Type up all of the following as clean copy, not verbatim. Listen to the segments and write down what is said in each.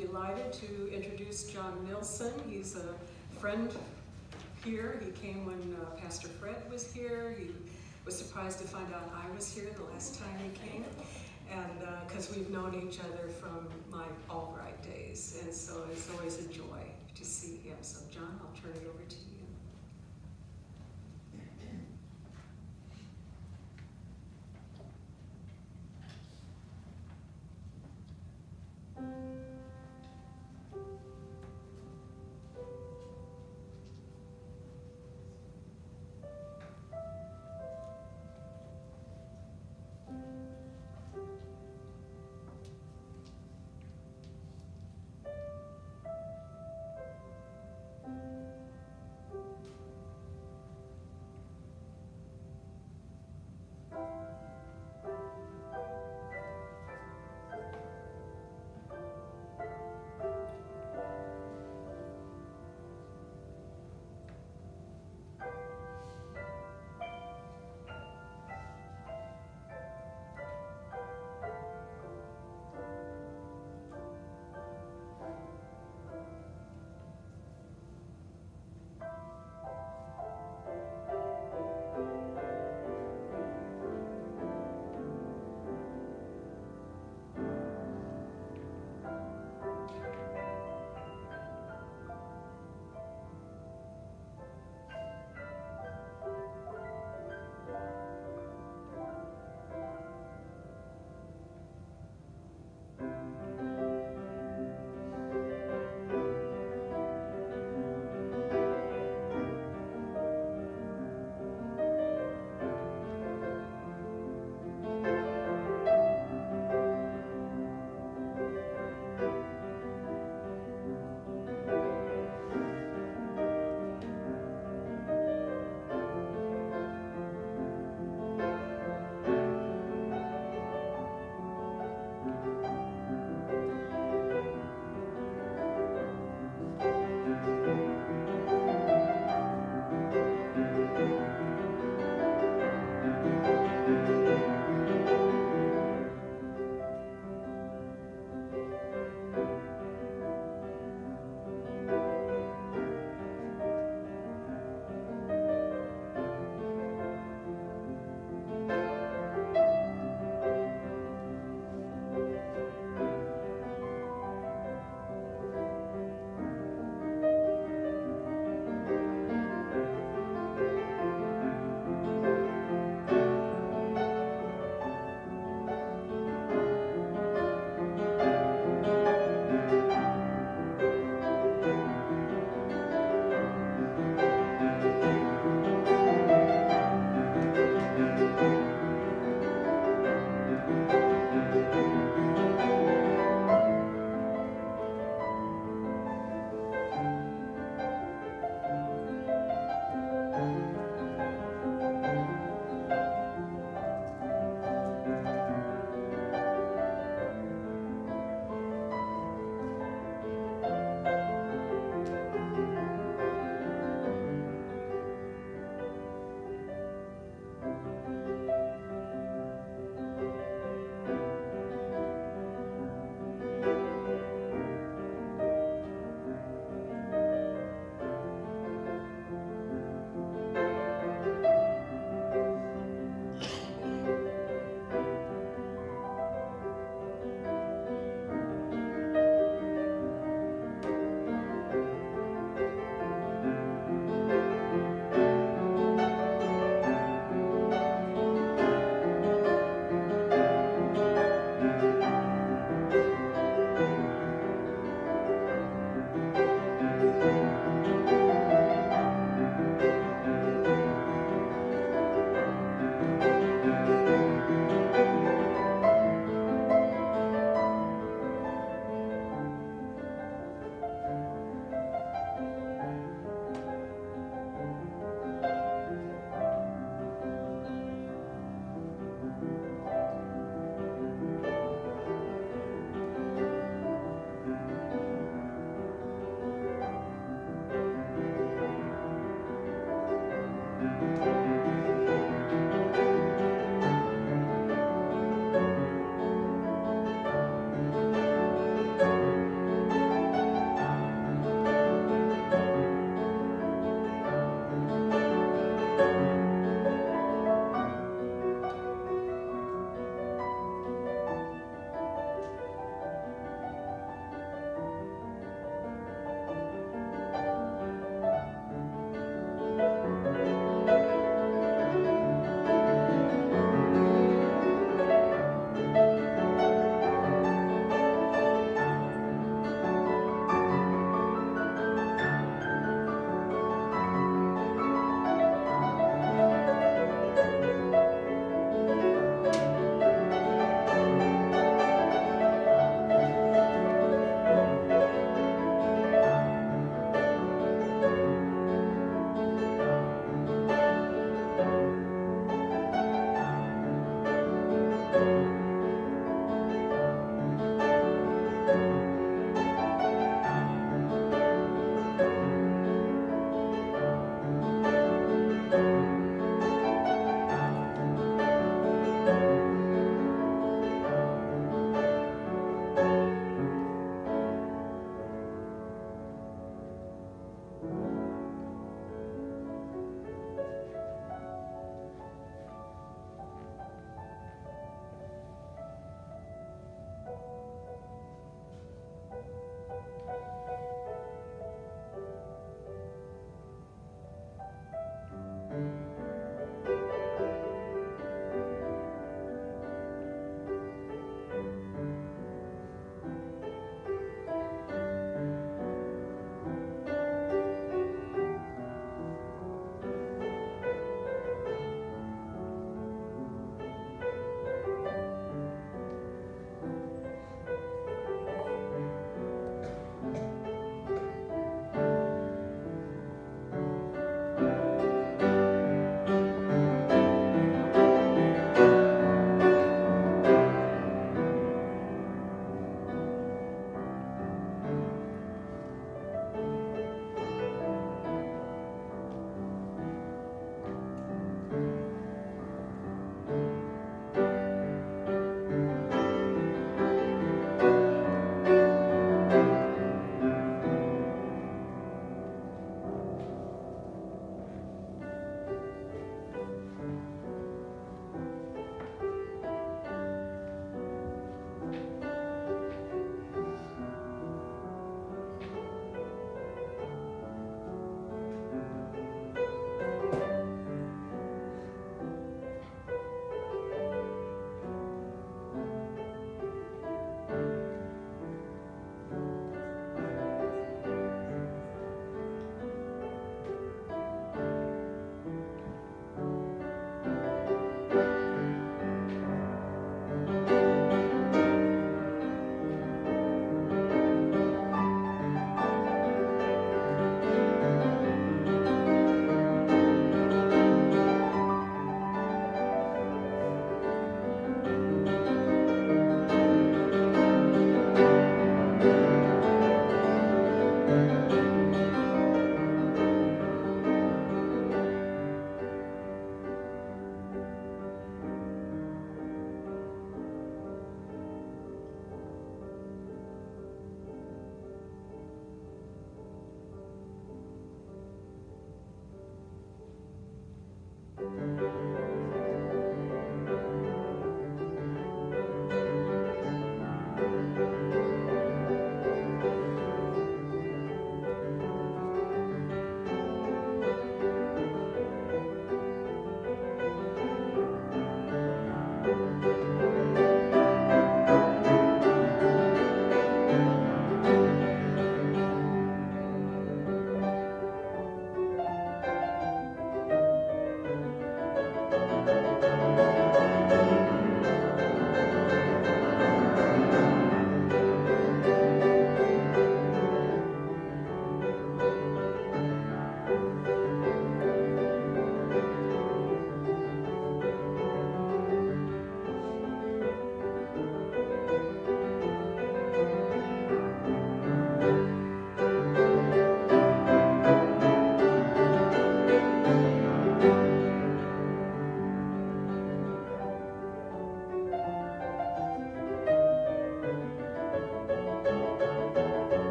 delighted to introduce John Nilson. He's a friend here. He came when Pastor Fred was here. He was surprised to find out I was here the last time he came, and because we've known each other from my Albright days, and so it's always a joy to see him. So John, I'll turn it over to you.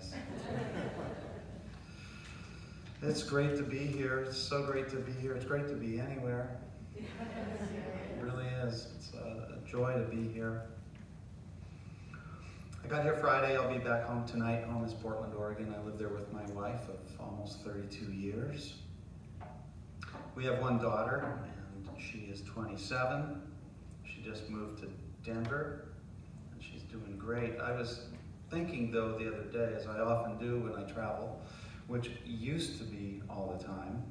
is. It's great to be here. It's so great to be here. It's great to be anywhere. It really is. It's a joy to be here. I got here Friday. I'll be back home tonight. Home is Portland, Oregon. I lived there with my wife of almost 32 years. We have one daughter, and she is 27. She just moved to Denver, and she's doing great. I was thinking, though, the other day, as I often do when I travel, which used to be all the time,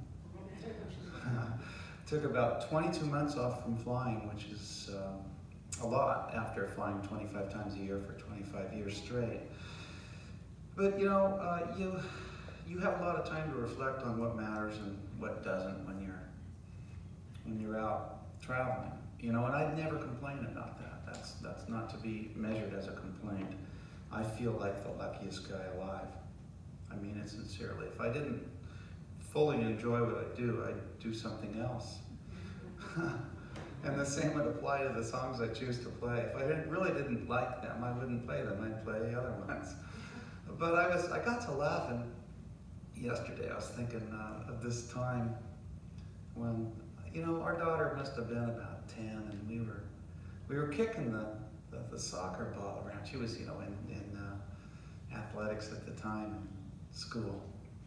took about 22 months off from flying, which is a lot after flying 25 times a year for 25 years straight. But you know, you have a lot of time to reflect on what matters and what doesn't when you're out traveling. You know, and I'd never complain about that. That's not to be measured as a complaint. I feel like the luckiest guy alive. I mean it sincerely. If I didn't fully enjoy what I do, I'd do something else. And the same would apply to the songs I choose to play. If I really didn't like them, I wouldn't play them. I'd play the other ones. But I got to laughing yesterday. I was thinking of this time when, you know, our daughter must have been about 10, and we were kicking the soccer ball around. She was, you know, in athletics at the time, school.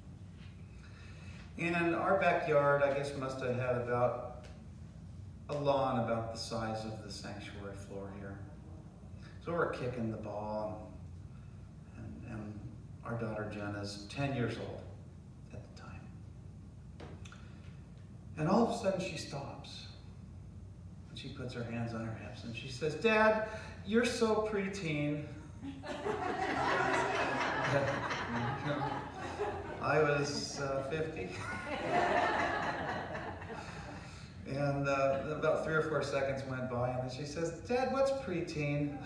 And our backyard, I guess, must have had about a lawn about the size of the sanctuary floor here. So we're kicking the ball, and our daughter Jenna's 10 years old at the time. And all of a sudden she stops. And she puts her hands on her hips and she says, "Dad, you're so preteen." I was 50. And about 3 or 4 seconds went by, and then she says, "Dad, what's preteen?"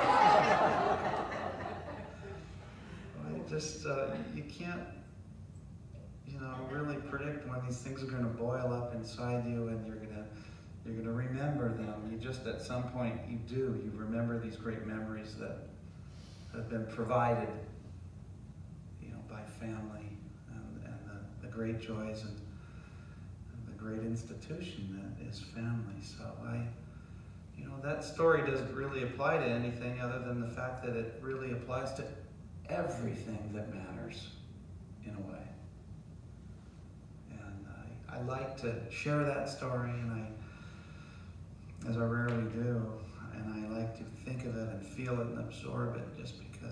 You can't, you know, really predict when these things are going to boil up inside you, and you're going to remember them. You just, at some point, you do. You remember these great memories that have been provided, you know, by family, and the great joys and the great institution that is family. So you know, that story doesn't really apply to anything other than the fact that it really applies to everything that matters, in a way. And I like to share that story, and as I rarely do, and I like to think of it and feel it and absorb it, just because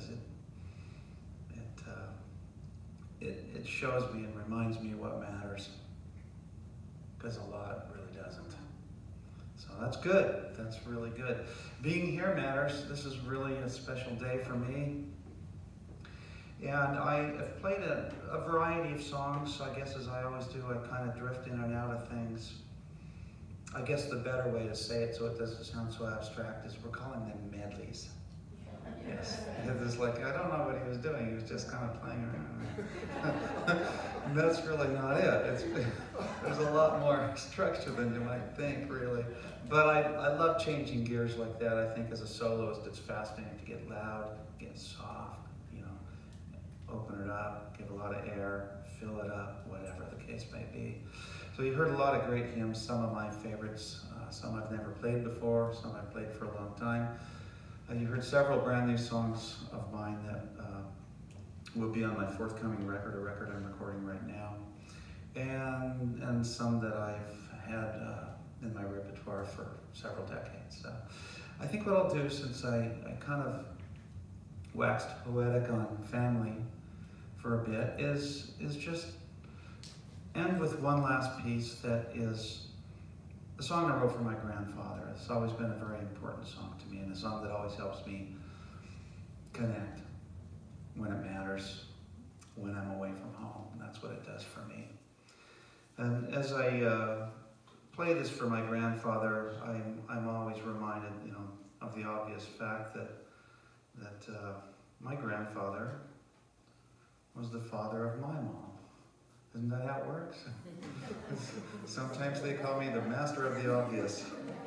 it shows me and reminds me what matters, because a lot really doesn't. So that's good. That's really good. Being here matters. This is really a special day for me. And I have played a variety of songs. I guess, as I always do, I kind of drift in and out of things. I guess the better way to say it, so it doesn't sound so abstract, is we're calling them medleys. Yes. It's like, I don't know what he was doing. He was just kind of playing around. And that's really not it. There's a lot more structure than you might think, really. But I love changing gears like that. I think as a soloist, it's fascinating to get loud, get soft, you know, open it up, give a lot of air, fill it up, whatever the case may be. So you heard a lot of great hymns, some of my favorites, some I've never played before, some I've played for a long time. You heard several brand new songs of mine that will be on my forthcoming record, a record I'm recording right now, and some that I've had in my repertoire for several decades. So I think what I'll do, since I kind of waxed poetic on family for a bit, is just end with one last piece that is a song I wrote for my grandfather. It's always been a very important song to me, and a song that always helps me connect when it matters, when I'm away from home. And that's what it does for me. And as I play this for my grandfather, I'm always reminded, you know, of the obvious fact that my grandfather was the father of my mom, Isn't that how it works? Sometimes they call me the master of the obvious.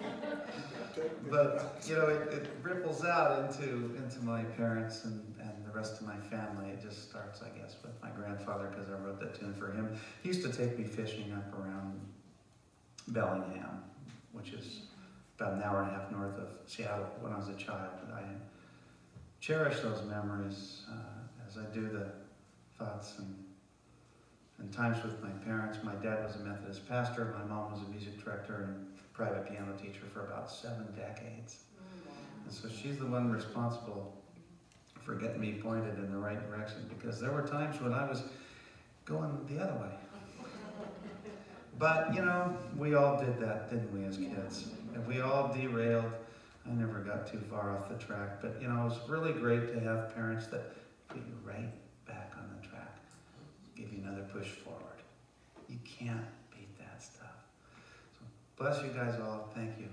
But, you know, it ripples out into my parents and the rest of my family. It just starts, I guess, with my grandfather, because I wrote that tune for him. He used to take me fishing up around Bellingham, which is about an hour and a half north of Seattle when I was a child. But I cherish those memories as I do the thoughts and times with my parents. My dad was a Methodist pastor. My mom was a music director and private piano teacher for about 7 decades. And so she's the one responsible for getting me pointed in the right direction, because there were times when I was going the other way. But, you know, we all did that, didn't we, as kids? And we all derailed. I never got too far off the track, but, you know, it was really great to have parents that put you right back on the track, give you another push forward. You can't beat that stuff. So bless you guys all. Thank you.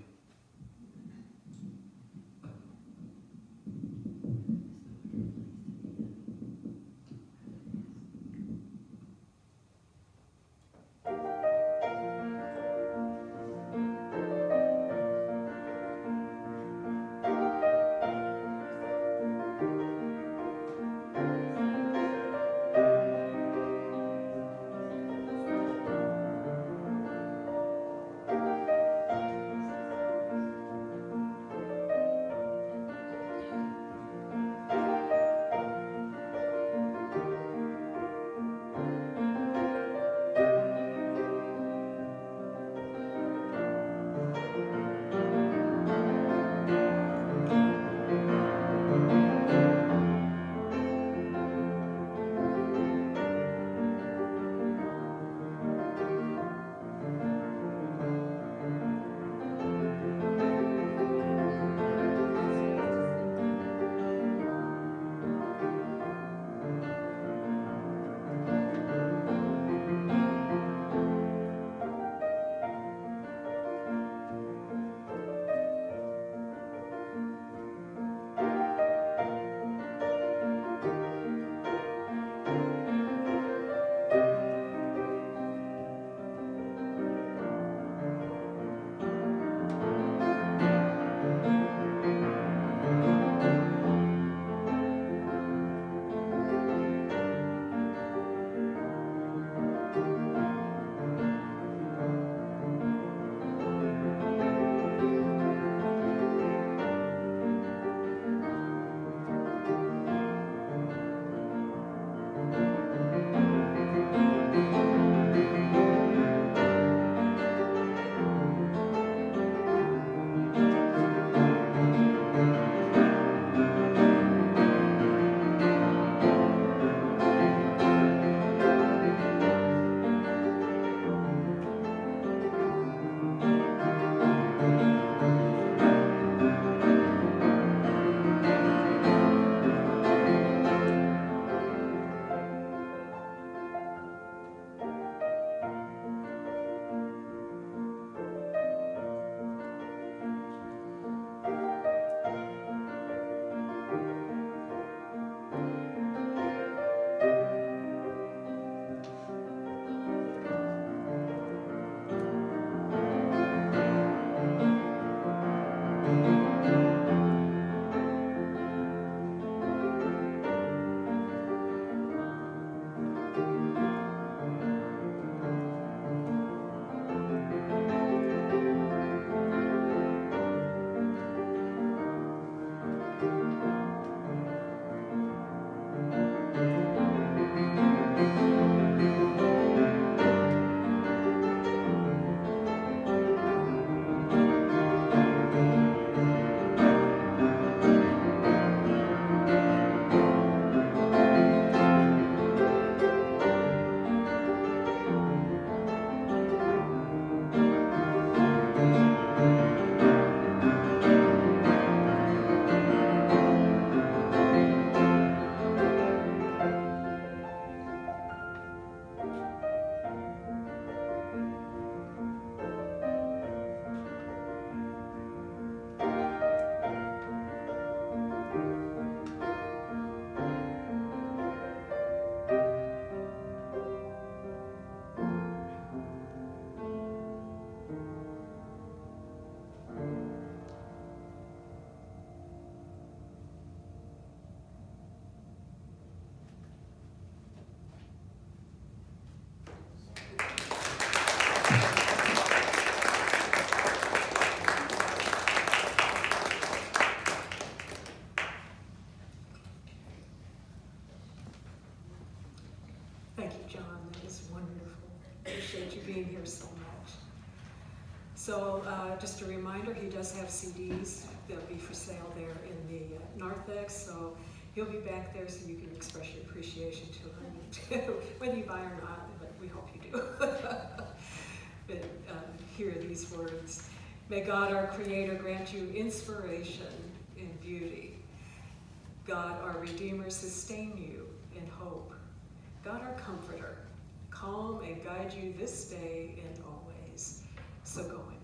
just wonderful. Appreciate you being here so much. So just a reminder, he does have CDs. They'll be for sale there in the narthex, so he'll be back there so you can express your appreciation to him, whether you buy or not, but we hope you do. But hear these words. May God, our Creator, grant you inspiration and beauty. God, our Redeemer, sustain you in hope. God, our Comforter, calm and guide you this day and always. So go in